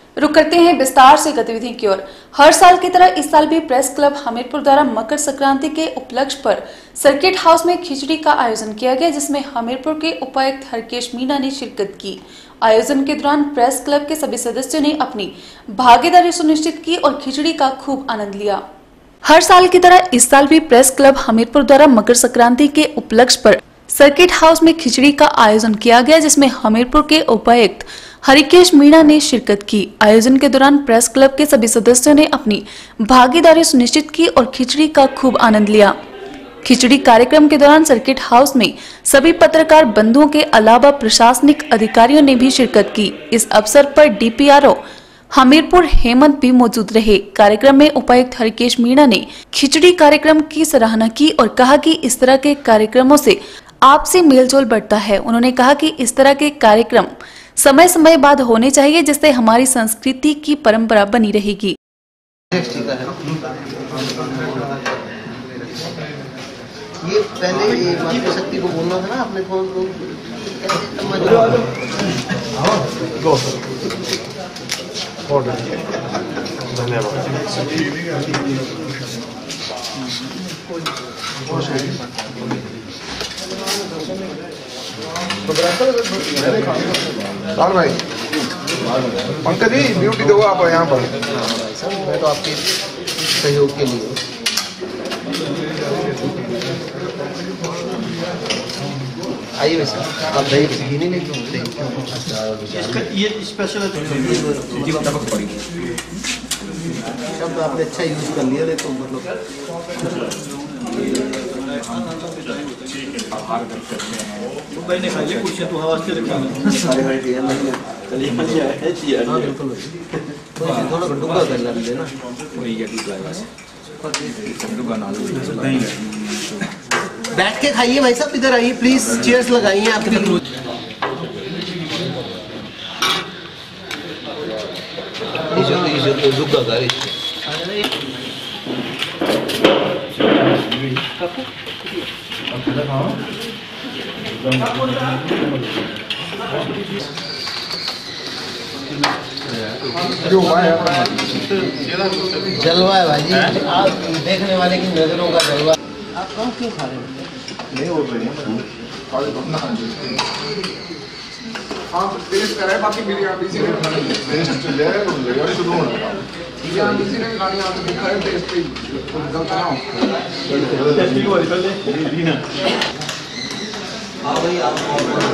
रुक करते हैं विस्तार से गतिविधि की ओर। हर साल की तरह इस साल भी प्रेस क्लब हमीरपुर द्वारा मकर संक्रांति के उपलक्ष्य पर सर्किट हाउस में खिचड़ी का आयोजन किया गया, जिसमें हमीरपुर के उपायुक्त हरकेश मीणा ने शिरकत की। आयोजन के दौरान प्रेस क्लब के सभी सदस्यों ने अपनी भागीदारी सुनिश्चित की और खिचड़ी का खूब आनंद लिया। हर साल की तरह इस साल भी प्रेस क्लब हमीरपुर द्वारा मकर संक्रांति के उपलक्ष्य पर सर्किट हाउस में खिचड़ी का आयोजन किया गया, जिसमें हमीरपुर के उपायुक्त हरकेश मीणा ने शिरकत की। आयोजन के दौरान प्रेस क्लब के सभी सदस्यों ने अपनी भागीदारी सुनिश्चित की और खिचड़ी का खूब आनंद लिया। खिचड़ी कार्यक्रम के दौरान सर्किट हाउस में सभी पत्रकार बंधुओं के अलावा प्रशासनिक अधिकारियों ने भी शिरकत की। इस अवसर पर डीपीआरओ हमीरपुर हेमंत भी मौजूद रहे। कार्यक्रम में उपायुक्त हरकेश मीणा ने खिचड़ी कार्यक्रम की सराहना की और कहा कि इस तरह के कार्यक्रमों से आपसी मेलजोल बढ़ता है। उन्होंने कहा कि इस तरह के कार्यक्रम समय समय बाद होने चाहिए, जिससे हमारी संस्कृति की परंपरा बनी रहेगी। ये पहले मातृ शक्ति को बोलना था ना आपने, धन्यवाद भाई। पंकज जी ड्यूटी दो आप यहाँ पर। मैं तो आपके सहयोग के लिए। आइए वैसे आप दही घी नहीं लेके ये स्पेशल शब्द आपने अच्छा यूज कर लिया, तो मतलब भाई ने खाई कुछ तो हवा से रखा सारे भाई दिया चलिए हां बिल्कुल थोड़ा डुबा कर लेना वही है बैठ के खाइए भाई साहब, इधर आइए प्लीज, चेयर्स लगाइए आपके लिए। जलवा है भाई, आप देखने वाले की नजरों का जलवा। आप कौन क्यों खा रहे हो? नहीं हो रही हाँ टेस्ट करे, बाकी बिरयानी से टेस्ट ले और शुरू होना बिरयानी से नहीं खानी, आप दिखा रहे टेस्ट पे गलत ना हो। टेस्टी वाली पहले दीना हां भाई आप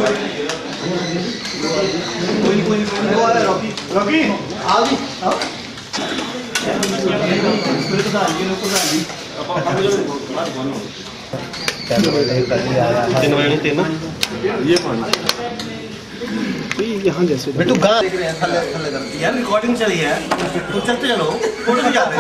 कोई वो है रॉकी आ भी आओ ये पानी यहाँ जैसे बेटू गा देख रहे हैं, थल्ले यार रिकॉर्डिंग चली है तो चलते चलो, फोटो खिंचा रहे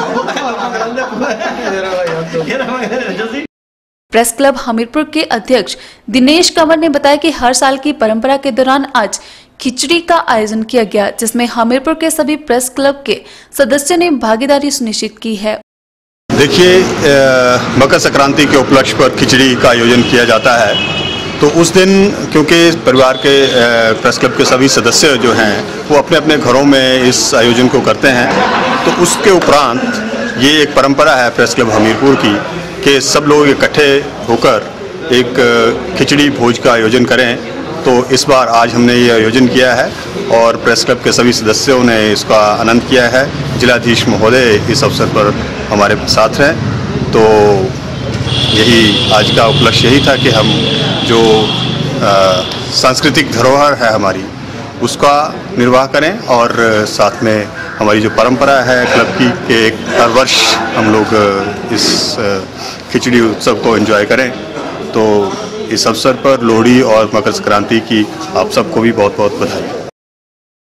हो। प्रेस क्लब हमीरपुर के अध्यक्ष दिनेश कंवर ने बताया कि हर साल की परंपरा के दौरान आज खिचड़ी का आयोजन किया गया, जिसमें हमीरपुर के सभी प्रेस क्लब के सदस्यों ने भागीदारी सुनिश्चित की है। देखिए, मकर संक्रांति के उपलक्ष्य पर खिचड़ी का आयोजन किया जाता है, तो उस दिन क्योंकि परिवार के प्रेस क्लब के सभी सदस्य जो हैं वो अपने अपने घरों में इस आयोजन को करते हैं, तो उसके उपरांत ये एक परंपरा है प्रेस क्लब हमीरपुर की कि सब लोग इकट्ठे होकर एक खिचड़ी भोज का आयोजन करें। तो इस बार आज हमने ये आयोजन किया है और प्रेस क्लब के सभी सदस्यों ने इसका आनंद किया है। जिलाधीश महोदय इस अवसर पर हमारे साथ हैं, तो यही आज का उपलक्ष्य यही था कि हम जो सांस्कृतिक धरोहर है हमारी उसका निर्वाह करें और साथ में हमारी जो परंपरा है क्लब की कि हर वर्ष हम लोग इस खिचड़ी उत्सव को एंजॉय करें। तो इस अवसर पर लोहड़ी और मकर संक्रांति की आप सबको भी बहुत बहुत बधाई।